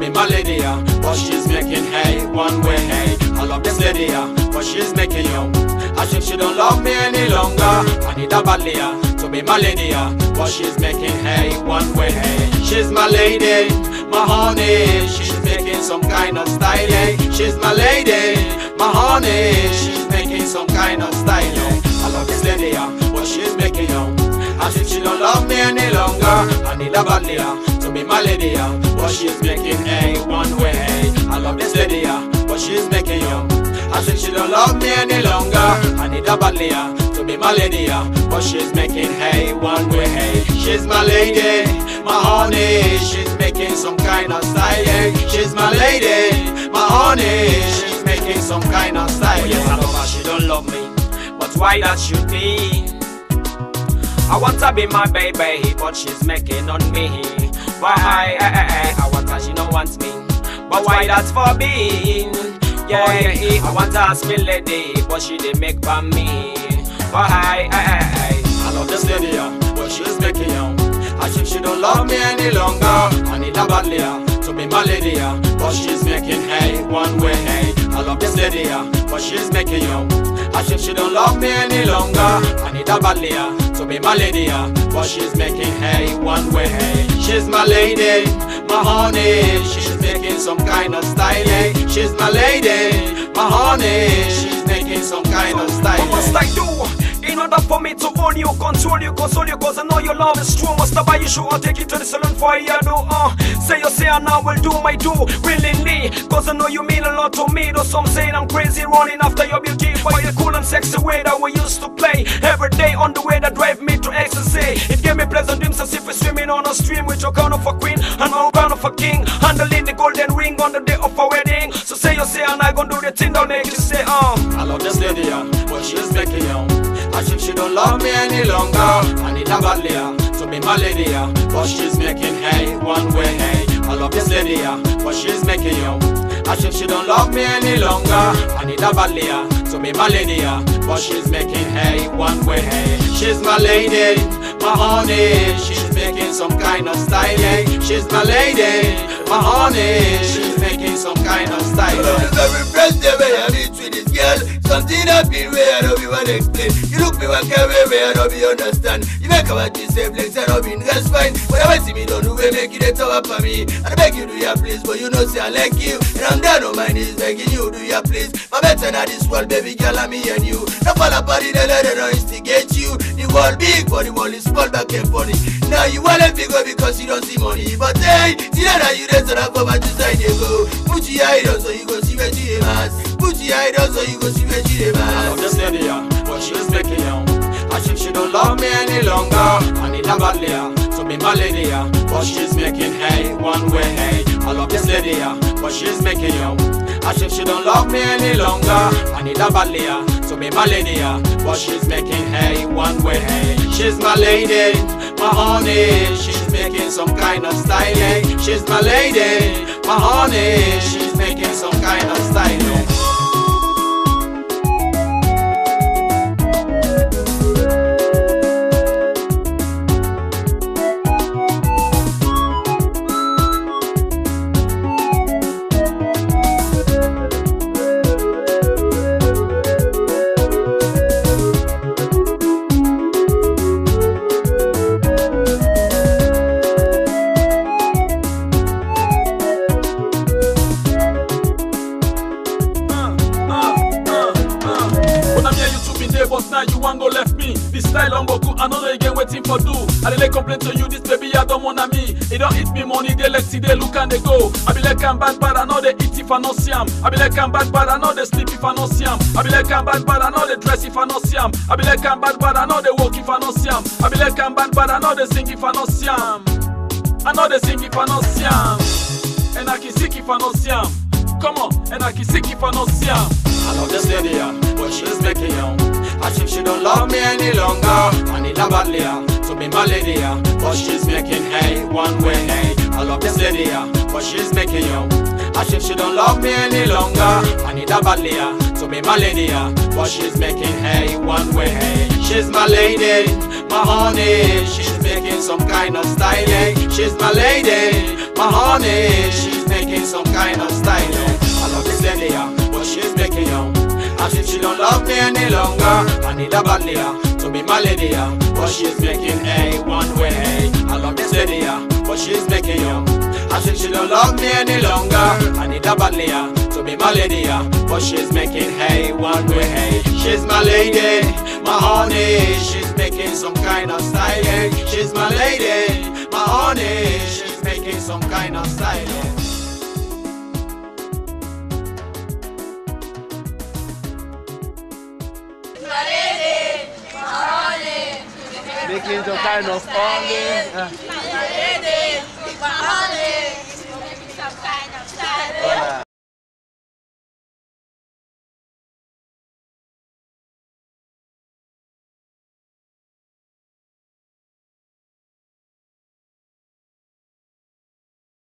be my lady, but she's making hay one way, hey. I love this lady, but she's making you as if she don't love me any longer. I need a badly to be my lady, but she's making hay one way, hey. She's my lady, my honey, she's making some kind of style, hey. She's my lady, my honey, she's making some kind of style, hey. I love this lady, but she's making you as if she don't love me any longer. I need a badly to be my lady, but she's making hay one way, hey. I love this lady, but she's making you as if she don't love me any longer. I need a badly to be my lady, but she's making hay one way, hey. She's my lady, my honey, she's making some kind of style, hey. She's my lady, my honey, she's making some kind of style. Oh yes, I love her, she don't love me, but why that should be? I want to be my baby, but she's making on me. Why? I want her, she don't want me, but why that's for me? Yeah, I want to ask me lady, but she didn't make for me. Why? I love this lady, but she's making you as if she don't love me any longer. I need a badly to be my lady, but she's making hay one way, hey. I love this lady, but she's making you as if she don't love me any longer. I need a badly to be my lady, but she's making hay one way, hey. She's my lady, my honey, she's making some kind of style, hey. She's my lady, my honey, she's making some kind of style. What must I do in order for me to own you, control you, console you? Cause I know your love is true. Must I buy you shoe or take you to the salon for a year? Say you say and I will do my do willingly, cause I know you mean a lot to me. Though some saying I'm crazy running after your beauty, but the cool and sexy way that we used to play every day on the way that drive me to ecstasy. It gave me pleasant dreams as if we're swimming on a stream with your crown of a queen and my crown of a king, handling the golden ring on the day of our wedding. So say you say and I gon' do the thing that make you say I love this lady, but she's making you as if she don't love me any longer. I need a badly to be my lady, but she's making hay one way, hey. I love this lady, but she's making you as if she don't love me any longer. I need a badly to be my lady, but she's making hay one way, hey. She's my lady, my honey, she's making some kind of style, hey. She's my lady, my honey, she's making some kind of style. Every friend day when I meet with this girl, something happen where I don't be want to explain. You look me one kind where I don't be understand. You make a what you say, flex and Robin, that's fine. Whatever see me don't do, we make it a tower for me. And I beg you do your please, but you know say I like you. And I'm down on my knees begging you do your please. My better not this world, baby girl, I'm me and you. No fall apart in the letter, no instigate you. The world big, but the world is small, back and funny. Now you want to bigger because you don't see money. But hey, see that you rest on a cover to side you go. Put your eye down so you go see where you mass. Put your eye down so you go see where you mass. I love this lady, but she's making you as if she don't love me any longer. I need a badly to be my lady, but she's making hay one way, hey. I love this lady, but she's making you as if she don't love me any longer. I need a badly to be my lady, but she's making hay one way, hey. She's my lady, my honey, she's making some kind of style, hey. She's my lady, my honey, she's making some kind of style, hey. But now you want go left me. This style on Boku, another again waiting for do. I dey complain to you, this baby I don't want me. It don't eat me money, they let see they look and they go. I be like I'm bad, but I know they eat if I not see 'em. I be like I'm bad, but I know they sleep if I not see 'em. I be like I'm bad, but I know they dress if I not see 'em. I be like I'm bad, but I know they walk if I not see 'em. I be like I'm bad, but I know they sing if I not see 'em. I know they sing if I not see 'em. And I can sick if I not see 'em. Come on, and I can sick if I not see 'em. I love this lady, but she's making you as if she don't love me any longer. I need a badly to be my lady, but she's making hay one way, hey. I love this lady, but she's making you as if she don't love me any longer. I need a badly to be my lady, but she's making hay one way, hey. She's my lady, my honey, she's making some kind of style, hey. She's my lady, my honey, she's making making some kind of style. I love this lady, but she's making as if she don't love me any longer. I need a badly to be my lady, but she's making one way. I love this lady, but she's making as if she don't love me any longer. I need a badly to be my lady, but she's making one way. She's my lady, my honey. She's making some kind of style. She's my lady, my honey. She's making some kind of style. Making some kind of honey.